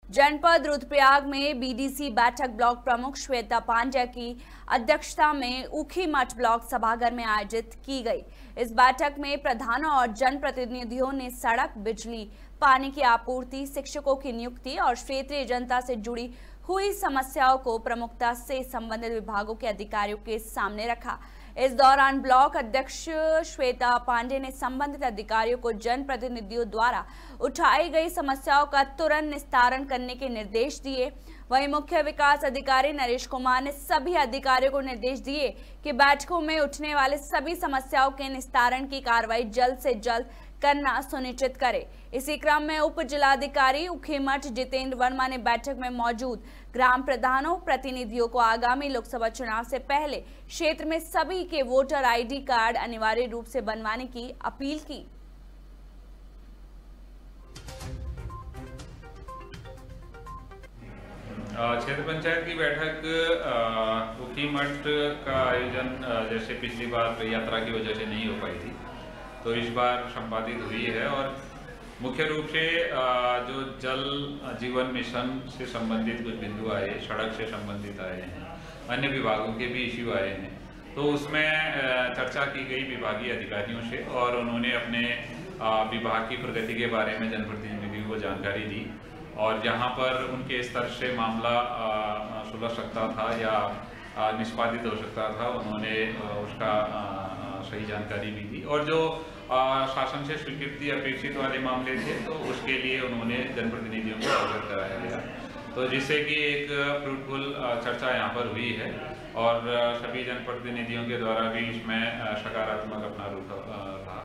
जनपद रुद्रप्रयाग में बीडीसी बैठक ब्लॉक प्रमुख श्वेता पांड्या की अध्यक्षता में ऊखीमठ ब्लॉक सभागार में आयोजित की गई। इस बैठक में प्रधानों और जनप्रतिनिधियों ने सड़क, बिजली, पानी की आपूर्ति, शिक्षकों की नियुक्ति और क्षेत्रीय जनता से जुड़ी हुई समस्याओं को प्रमुखता से संबंधित विभागों के अधिकारियों के सामने रखा। इस दौरान ब्लॉक अध्यक्ष श्वेता पांडे ने संबंधित अधिकारियों को जनप्रतिनिधियों द्वारा उठाई गई समस्याओं का तुरंत निस्तारण करने के निर्देश दिए। वहीं मुख्य विकास अधिकारी नरेश कुमार ने सभी अधिकारियों को निर्देश दिए कि बैठकों में उठने वाले सभी समस्याओं के निस्तारण की कार्रवाई जल्द से जल्द करना सुनिश्चित करे। इसी क्रम में उप जिलाधिकारी ऊखीमठ जितेंद्र वर्मा ने बैठक में मौजूद ग्राम प्रधानों प्रतिनिधियों को आगामी लोकसभा चुनाव से पहले क्षेत्र में सभी के वोटर आईडी कार्ड अनिवार्य रूप से बनवाने की अपील की। क्षेत्र पंचायत की बैठक ऊखीमठ का आयोजन जैसे पिछली बार यात्रा की वजह से नहीं हो पाई थी, तो इस बार संपादित हुई है और मुख्य रूप से जो जल जीवन मिशन से संबंधित कुछ बिंदु आए, सड़क से संबंधित आए हैं, अन्य विभागों के भी इश्यू आए हैं, तो उसमें चर्चा की गई विभागीय अधिकारियों से और उन्होंने अपने विभाग की प्रगति के बारे में जनप्रतिनिधियों को जानकारी दी और जहां पर उनके स्तर से मामला सुलझ सकता था या निष्पादित हो सकता था, उन्होंने उसका सही जानकारी भी दी और जो शासन से स्वीकृति अपेक्षित वाले मामले थे तो उसके लिए उन्होंने जनप्रतिनिधियों को अवगत कराया गया, तो जिससे कि एक फ्रूटफुल चर्चा यहाँ पर हुई है और सभी जनप्रतिनिधियों के द्वारा भी इसमें सकारात्मक अपना रुख